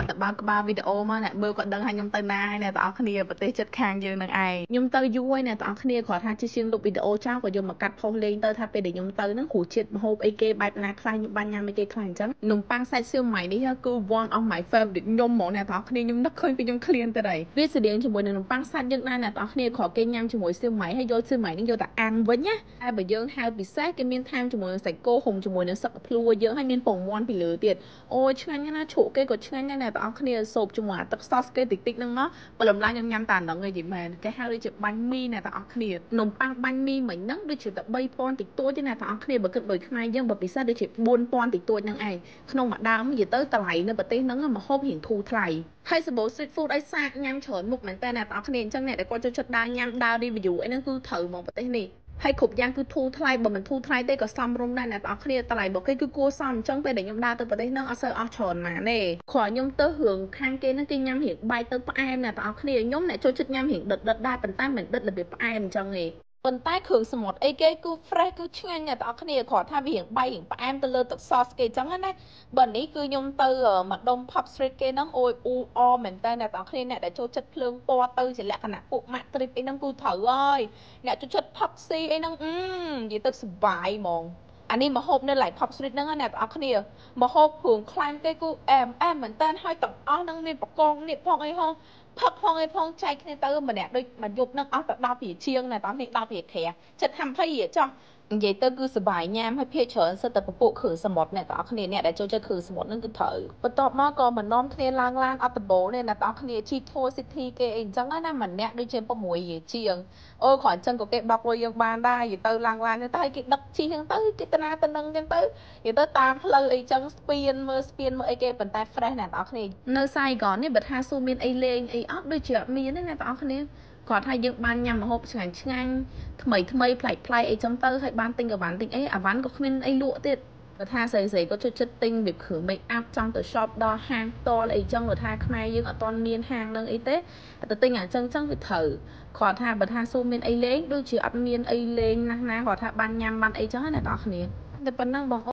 គាត់ទៅបើកក្បាលវីដេអូមកអ្នកមើលគាត់ដឹងថាខ្ញុំទៅណាហើយអ្នកទាំងអស់គ្នាប្រទេសជិតខាងយើងនឹងឯងខ្ញុំទៅយូរហើយអ្នកទាំងអស់គ្នាគាត់ថាជាជាងលុបវីដេអូចោលក៏យកមកកាត់ផុសលេងទៅថាពេលដែលខ្ញុំទៅហ្នឹងគ្រូជាតិម្ហូបអីគេបែបណាខ្លះខ្ញុំបានញ៉ាំអីគេខ្លះអញ្ចឹងនំប៉័ងសាច់សៀវម៉ៃនេះគឺ one of my favorite ខ្ញុំហ្មងអ្នកទាំងអស់គ្នាខ្ញុំនឹកឃើញពីខ្ញុំឃ្លានទៅហើយវាស្តៀងជាមួយនឹងនំប៉័ងសាច់យើងដែរអ្នកទាំងអស់គ្នាគ្រាន់គេញ៉ាំជាមួយសៀវម៉ៃហើយយកសៀវម៉ៃនេះយកទៅអាំងវិញណាតែបើយើងហៅពិសេសគេមានថែមជាមួយនឹងសាច់គោហុំជាមួយនឹងសឹកភ្លួយើងហើយមានពងមាន់ពីលើទៀតអូយឆ្ងាញ់ណាស់ជ្រក់គេក៏ឆ្ងាញ់ដែរអ្នកទាំងអស់គ្នាសូបជាមួយអាទឹកសសគេតិចតិចហ្នឹងមកបើលំឡាញខ្ញុំញ៉ាំតែហ្នឹងឯងយីមែនគេហៅដូចជាបាញ់មីអ្នកទាំងអស់គ្នានំប៉័ងបាញ់មីមិញហ្នឹងដូចជាតែ3000តិចតួចទេអ្នកទាំងអស់គ្នាបើគិតដោយខ្មែរយើងបើពិសេសដូចជា4000តិចតួចហ្នឹងឯងក្នុងមួយដើមនិយាយទៅតម្លៃនៅប្រទេសហ្នឹងមកហូបរៀងធូរថ្លៃហើយសម្បូរ street food អីសាកញ៉ាំច្រើនមុខមែនតើអ្នកទាំងអស់គ្នាអញ្ចឹងអ្នកដែលគាត់ចូលចិត្តដើរញ៉ាំដើរ review អីហ្នឹងគឺត្រូវហ្មងប្រទេសនេះហើយគ្រប់យ៉ាងគឺធូរថ្លៃបើមិនធូរថ្លៃទេក៏សមរម្យដែរអ្នកទាំងអស់គ្នាតម្លៃរបស់គេគឺគួរសមអញ្ចឹងពេលដែលខ្ញុំដើរទៅប្រទេសហ្នឹងអត់សូវអស់ច្រើនណាស់ទេគ្រាន់ខ្ញុំទៅរឿងខាងគេហ្នឹងគេញ៉ាំរៀងបែកទៅផ្អែមអ្នកទាំងអស់គ្នាខ្ញុំអ្នកចូលចិត្តញ៉ាំរៀងដិតដែរប៉ុន្តែមិនដិតរបៀបផ្អែមអញ្ចឹងទេប៉ុន្តែគ្រឿងសមុទ្រអីគេគឺ fresh គឺឆ្ងាញ់អ្នកទាំងអស់គ្នាគ្រាន់ថាវារៀងបែករៀងផ្អែមទៅលើទឹកសសគេអញ្ចឹងណាបើនេះគឺខ្ញុំទៅម្ដុំ Pop Street គេហ្នឹងអូយអ៊ូអរមែនតើអ្នកទាំងអស់គ្នាអ្នកដែលចូលចិត្តភ្លើងពណ៌ទៅជាលក្ខណៈពួក Mac Trip អីហ្នឹងគឺត្រូវហើយអ្នកចូលចិត្ត Pop C អីហ្នឹងនិយាយទៅសុបាយហ្មងអានេះមកហូបនៅ Light Pop Street ហ្នឹងអ្នកទាំងអស់គ្នាមកហូបគ្រឿងខ្លាញ់គេគឺអែមមែនតើហើយទាំងអស់ហ្នឹងមានបកងនេះផងអីហងផឹកផងអីផងចែកគ្នាទៅម្នាក់ដូចមួយយប់ហ្នឹងអស់តែ10រៀលជាងណាបងនេះ10រៀលក្រាចិត្ត20រៀលចុះនិយាយទៅគឺសុបាយញ៉ាំហើយភាគច្រើនសិតតែពពួកគ្រឿងសមុទ្រអ្នកទាំងអស់គ្នាអ្នកដែលចូលចិត្តគ្រឿងសមុទ្រហ្នឹងគឺត្រូវបន្ទាប់មកក៏មកនាំគ្នាឡើងឡានអត់ដំបូលនេះអ្នកទាំងអស់គ្នាជីធัว City គេអីអញ្ចឹងណាម្នាក់ដូចជា6រៀលជាងអូគ្រាន់អញ្ចឹងក៏គេបោកលុយយើងបានដែរនិយាយទៅឡើងឡានទៅគេដឹកជីហ្នឹងទៅគេតាណាទៅនឹងអញ្ចឹងទៅនិយាយទៅតាមផ្លូវអីចឹងស្ពានមើលអីគេប៉ុន្តែ fresh អ្នកទាំងអស់គ្នានៅសាយហ្គននេះបើថាសួរមានអីលេងអីអត់ដូចជាអត់មានទេអ្នកទាំងអស់គ្នាគាត់ថាយើងបានញ៉ាំម្ហូបឆ្ងាញ់ថ្មីប្លែកអីចឹងទៅហើយបានទិញអីវ៉ាន់ក៏គ្មានអីលក់ទៀតបើថាស្រីក៏ចូលចិត្តទិញវាគ្រឿង make up ចង់ទៅ shop ដល់ហាងផ្ទាល់អីចឹងបើថាខ្មែរយើងអត់ទាន់មានហាងនឹងអីទេទៅទិញអាចឹងវាត្រូវគាត់ថាបើថាសួរមានអីលេងដូចជាអត់មានអីលេងណាស់គាត់ថាបានញ៉ាំបានអីចឹងណាអ្នកទាំងអស់គ្នាតែប៉ុណ្ណឹងបង